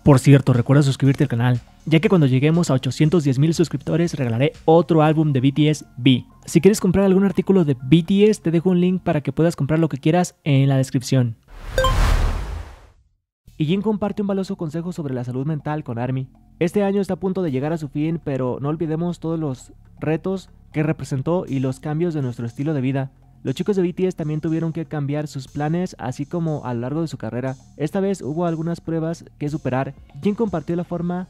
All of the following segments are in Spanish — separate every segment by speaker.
Speaker 1: Por cierto, recuerda suscribirte al canal, ya que cuando lleguemos a 810,000 suscriptores regalaré otro álbum de BTS, V. Si quieres comprar algún artículo de BTS, te dejo un link para que puedas comprar lo que quieras en la descripción. Y Jin comparte un valioso consejo sobre la salud mental con ARMY. Este año está a punto de llegar a su fin, pero no olvidemos todos los retos que representó y los cambios de nuestro estilo de vida. Los chicos de BTS también tuvieron que cambiar sus planes, así como a lo largo de su carrera. Esta vez hubo algunas pruebas que superar. Jin compartió la forma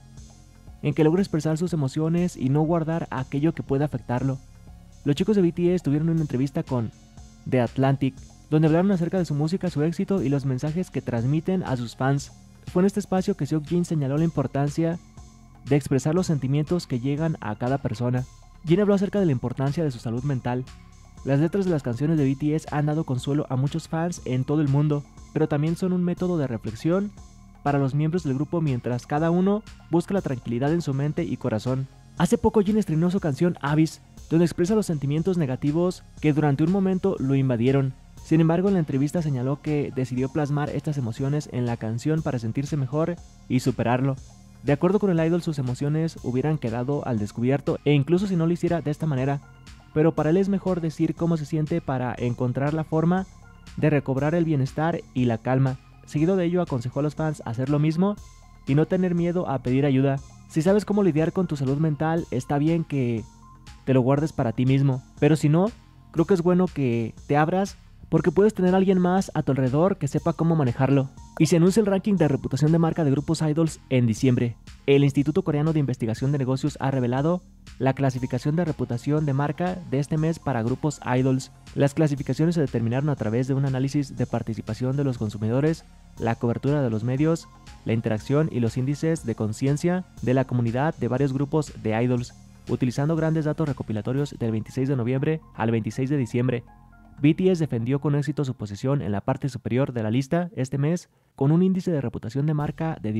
Speaker 1: en que logra expresar sus emociones y no guardar aquello que pueda afectarlo. Los chicos de BTS tuvieron una entrevista con The Atlantic, donde hablaron acerca de su música, su éxito y los mensajes que transmiten a sus fans. Fue en este espacio que Seokjin señaló la importancia de expresar los sentimientos que llegan a cada persona. Jin habló acerca de la importancia de su salud mental. Las letras de las canciones de BTS han dado consuelo a muchos fans en todo el mundo, pero también son un método de reflexión para los miembros del grupo mientras cada uno busca la tranquilidad en su mente y corazón. Hace poco Jin estrenó su canción Abyss, donde expresa los sentimientos negativos que durante un momento lo invadieron. Sin embargo, en la entrevista señaló que decidió plasmar estas emociones en la canción para sentirse mejor y superarlo. De acuerdo con el idol, sus emociones hubieran quedado al descubierto, e incluso si no lo hiciera de esta manera, pero para él es mejor decir cómo se siente para encontrar la forma de recobrar el bienestar y la calma. Seguido de ello, aconsejó a los fans hacer lo mismo y no tener miedo a pedir ayuda. Si sabes cómo lidiar con tu salud mental, está bien que te lo guardes para ti mismo, pero si no, creo que es bueno que te abras, porque puedes tener a alguien más a tu alrededor que sepa cómo manejarlo. Y se anuncia el ranking de reputación de marca de grupos idols en diciembre. El Instituto Coreano de Investigación de Negocios ha revelado la clasificación de reputación de marca de este mes para grupos idols. Las clasificaciones se determinaron a través de un análisis de participación de los consumidores, la cobertura de los medios, la interacción y los índices de conciencia de la comunidad de varios grupos de idols, utilizando grandes datos recopilatorios del 26 de noviembre al 26 de diciembre. BTS defendió con éxito su posición en la parte superior de la lista este mes con un índice de reputación de marca de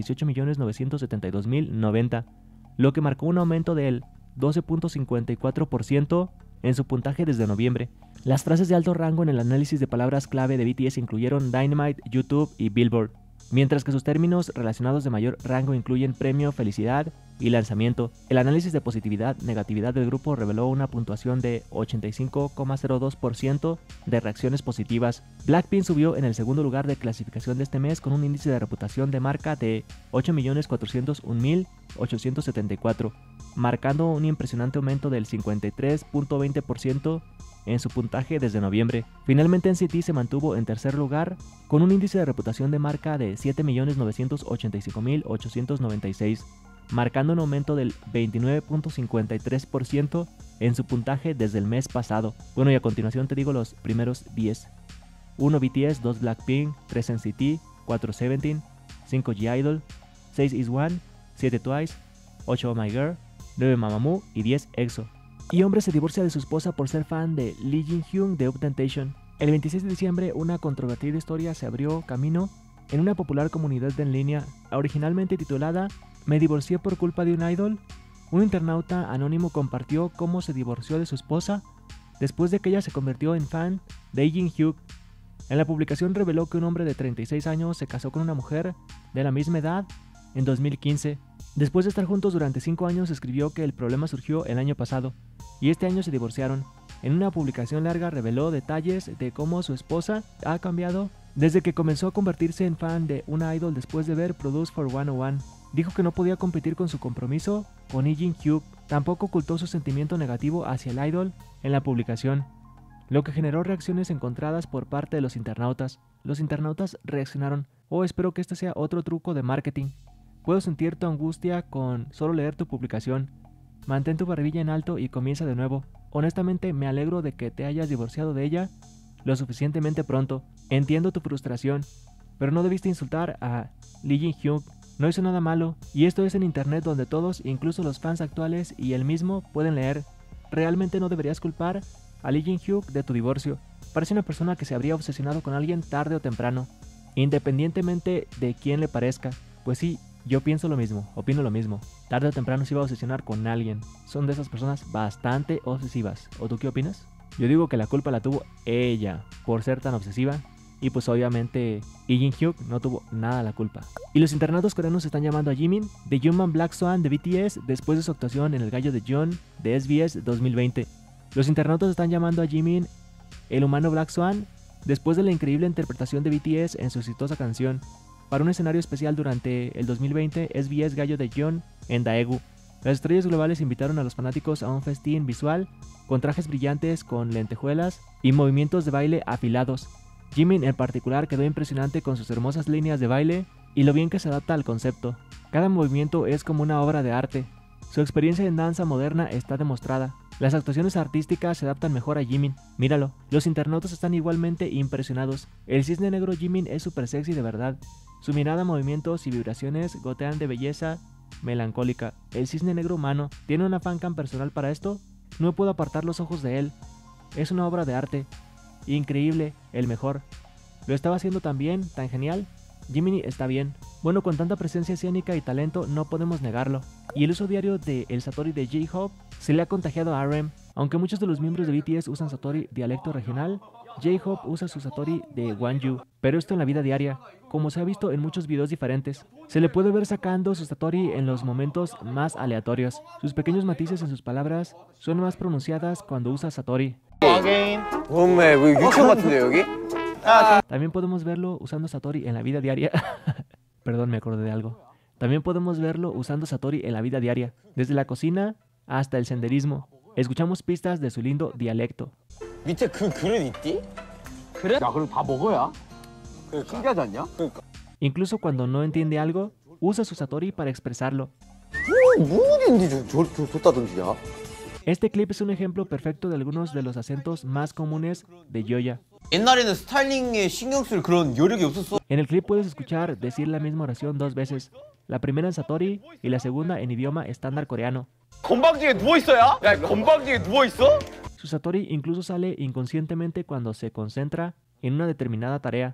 Speaker 1: 18.972.090, lo que marcó un aumento del 12.54% en su puntaje desde noviembre. Las frases de alto rango en el análisis de palabras clave de BTS incluyeron Dynamite, YouTube y Billboard, mientras que sus términos relacionados de mayor rango incluyen premio, felicidad y lanzamiento. El análisis de positividad-negatividad del grupo reveló una puntuación de 85,02% de reacciones positivas. Blackpink subió en el segundo lugar de clasificación de este mes con un índice de reputación de marca de 8.401.874, marcando un impresionante aumento del 53.20% en su puntaje desde noviembre. Finalmente NCT se mantuvo en tercer lugar con un índice de reputación de marca de 7.985.896, marcando un aumento del 29.53% en su puntaje desde el mes pasado. Bueno, y a continuación te digo los primeros 10. 1 BTS, 2 Blackpink, 3 NCT, 4 Seventeen, 5 G-Idol, 6 IZ*ONE, 7 Twice, 8 Oh My Girl, 9 Mamamoo y 10 EXO. Y hombre se divorcia de su esposa por ser fan de Lee Jin-hyun de UP1000. El 26 de diciembre, una controvertida historia se abrió camino en una popular comunidad en línea, originalmente titulada "Me divorcié por culpa de un idol". Un internauta anónimo compartió cómo se divorció de su esposa después de que ella se convirtió en fan de Jin-hyuk. En la publicación reveló que un hombre de 36 años se casó con una mujer de la misma edad en 2015. Después de estar juntos durante 5 años, escribió que el problema surgió el año pasado y este año se divorciaron. En una publicación larga reveló detalles de cómo su esposa ha cambiado desde que comenzó a convertirse en fan de una idol después de ver Produce for 101. Dijo que no podía competir con su compromiso con Lee Jin-hyuk. Tampoco ocultó su sentimiento negativo hacia el idol en la publicación, lo que generó reacciones encontradas por parte de los internautas. Los internautas reaccionaron: "Oh, espero que este sea otro truco de marketing. Puedo sentir tu angustia con solo leer tu publicación. Mantén tu barbilla en alto y comienza de nuevo. Honestamente me alegro de que te hayas divorciado de ella lo suficientemente pronto. Entiendo tu frustración, pero no debiste insultar a Lee Jin-hyuk. No hizo nada malo, y esto es en internet donde todos, incluso los fans actuales y él mismo, pueden leer. Realmente no deberías culpar a Lee Jin-hyuk de tu divorcio. Parece una persona que se habría obsesionado con alguien tarde o temprano, independientemente de quién le parezca. Pues sí, yo pienso lo mismo, opino lo mismo. Tarde o temprano se iba a obsesionar con alguien. Son de esas personas bastante obsesivas. ¿O tú qué opinas?" Yo digo que la culpa la tuvo ella por ser tan obsesiva y pues obviamente Lee Jin-hyuk no tuvo nada la culpa. Y los internautas coreanos están llamando a Jimin The Human Black Swan de BTS después de su actuación en El Gallo de John de SBS 2020. Los internautas están llamando a Jimin el humano Black Swan después de la increíble interpretación de BTS en su exitosa canción para un escenario especial durante el 2020 SBS Gallo de John en Daegu. Las estrellas globales invitaron a los fanáticos a un festín visual con trajes brillantes con lentejuelas y movimientos de baile afilados. Jimin en particular quedó impresionante con sus hermosas líneas de baile y lo bien que se adapta al concepto. Cada movimiento es como una obra de arte. Su experiencia en danza moderna está demostrada. Las actuaciones artísticas se adaptan mejor a Jimin. Míralo, los internautas están igualmente impresionados. El cisne negro Jimin es súper sexy de verdad. Su mirada, movimientos y vibraciones gotean de belleza melancólica. El cisne negro humano tiene una fancam personal para esto. No me puedo apartar los ojos de él. Es una obra de arte. Increíble, el mejor. Lo estaba haciendo tan bien, tan genial. Jiminy está bien. Bueno, con tanta presencia escénica y talento no podemos negarlo. Y el uso diario de el Satori de J-Hope se le ha contagiado a RM. Aunque muchos de los miembros de BTS usan Satori dialecto regional, J-Hope usa su Satori de Gwangju, pero esto en la vida diaria, como se ha visto en muchos videos diferentes. Se le puede ver sacando su Satori en los momentos más aleatorios. Sus pequeños matices en sus palabras son más pronunciadas cuando usa Satori. También podemos verlo usando Satori en la vida diaria. Perdón, me acordé de algo. También podemos verlo usando Satori en la vida diaria, desde la cocina hasta el senderismo. Escuchamos pistas de su lindo dialecto.
Speaker 2: 밑에 그 그릇 있디? 그래? 야, 그럼 다 먹어야? 신기하지 않냐?
Speaker 1: Incluso cuando no entiende algo, usa su Satori para expresarlo.
Speaker 2: 무엇인지 줬다던지야?
Speaker 1: Este clip es un ejemplo perfecto de algunos de los acentos más comunes de Yoya.
Speaker 2: 옛날에는 스타일링에 신경 쓸 그런 여력이 없었어.
Speaker 1: En el clip puedes escuchar decir la misma oración dos veces, la primera en Satori y la segunda en idioma estándar coreano.
Speaker 2: 건방지게 누워 있어야? 야, 건방지게 누워 있어?
Speaker 1: Su Satori incluso sale inconscientemente cuando se concentra en una determinada tarea.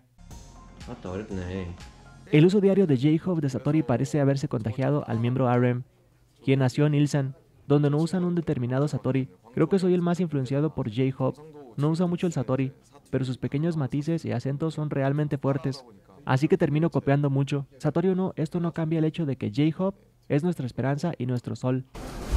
Speaker 1: El uso diario de J-Hope de Satori parece haberse contagiado al miembro RM, quien nació en Ilsan, donde no usan un determinado Satori. Creo que soy el más influenciado por J-Hope. No usa mucho el Satori, pero sus pequeños matices y acentos son realmente fuertes. Así que termino copiando mucho. Satori o no, esto no cambia el hecho de que J-Hope es nuestra esperanza y nuestro sol.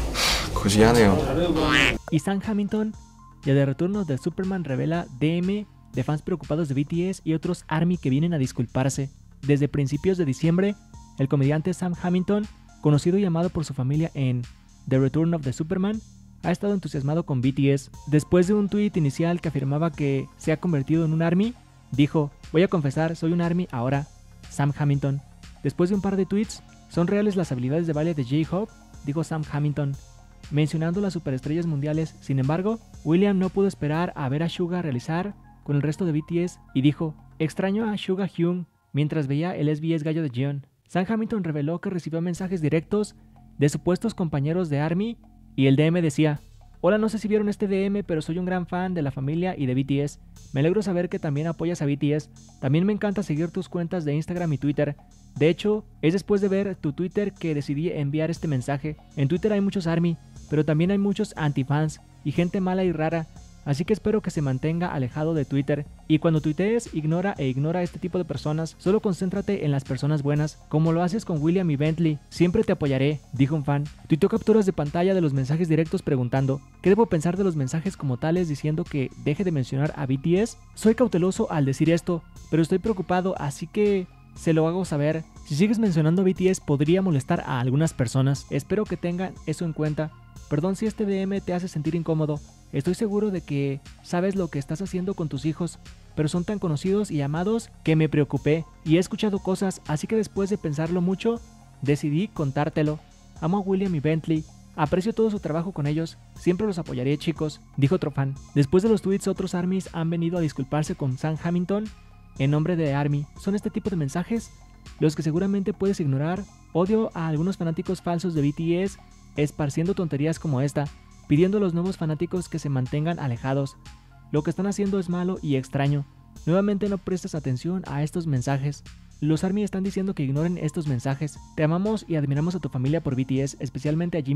Speaker 1: Y Sam Hamilton, ya de retorno de Superman, revela DM de fans preocupados de BTS y otros ARMY que vienen a disculparse. Desde principios de diciembre, el comediante Sam Hamilton, conocido y amado por su familia en The Return of the Superman, ha estado entusiasmado con BTS. Después de un tweet inicial que afirmaba que se ha convertido en un ARMY, dijo: "Voy a confesar, soy un ARMY ahora, Sam Hamilton". Después de un par de tweets, ¿son reales las habilidades de baile de J-Hope?, dijo Sam Hamilton, mencionando las superestrellas mundiales. Sin embargo, William no pudo esperar a ver a Suga realizar con el resto de BTS y dijo: "Extraño a Suga Hyun", mientras veía el SBS Gallo de Jeon. Sam Hamilton reveló que recibió mensajes directos de supuestos compañeros de ARMY y el DM decía: "Hola, no sé si vieron este DM, pero soy un gran fan de la familia y de BTS. Me alegro saber que también apoyas a BTS. También me encanta seguir tus cuentas de Instagram y Twitter. De hecho, es después de ver tu Twitter que decidí enviar este mensaje. En Twitter hay muchos ARMY, pero también hay muchos antifans y gente mala y rara. Así que espero que se mantenga alejado de Twitter. Y cuando tuitees, ignora a este tipo de personas. Solo concéntrate en las personas buenas, como lo haces con William y Bentley. Siempre te apoyaré", dijo un fan. Tuiteó capturas de pantalla de los mensajes directos preguntando: "¿Qué debo pensar de los mensajes como tales diciendo que deje de mencionar a BTS? Soy cauteloso al decir esto, pero estoy preocupado, así que se lo hago saber. Si sigues mencionando a BTS podría molestar a algunas personas. Espero que tengan eso en cuenta. Perdón si este DM te hace sentir incómodo. Estoy seguro de que sabes lo que estás haciendo con tus hijos, pero son tan conocidos y amados que me preocupé y he escuchado cosas, así que después de pensarlo mucho, decidí contártelo. Amo a William y Bentley. Aprecio todo su trabajo con ellos. Siempre los apoyaré, chicos", dijo otro fan. Después de los tweets, otros ARMYs han venido a disculparse con Sam Hamilton en nombre de ARMY. Son este tipo de mensajes los que seguramente puedes ignorar. Odio a algunos fanáticos falsos de BTS esparciendo tonterías como esta, pidiendo a los nuevos fanáticos que se mantengan alejados. Lo que están haciendo es malo y extraño. Nuevamente no prestes atención a estos mensajes. Los ARMY están diciendo que ignoren estos mensajes. Te amamos y admiramos a tu familia por BTS, especialmente a Jimin.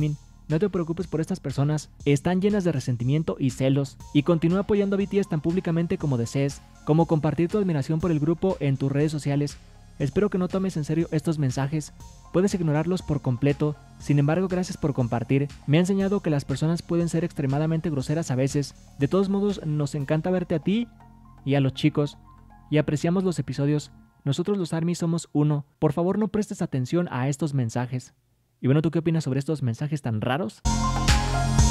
Speaker 1: No te preocupes por estas personas, están llenas de resentimiento y celos, y continúa apoyando a BTS tan públicamente como desees, como compartir tu admiración por el grupo en tus redes sociales. Espero que no tomes en serio estos mensajes, puedes ignorarlos por completo, sin embargo gracias por compartir, me ha enseñado que las personas pueden ser extremadamente groseras a veces, de todos modos nos encanta verte a ti y a los chicos, y apreciamos los episodios, nosotros los ARMY somos uno, por favor no prestes atención a estos mensajes. Y bueno, ¿tú qué opinas sobre estos mensajes tan raros?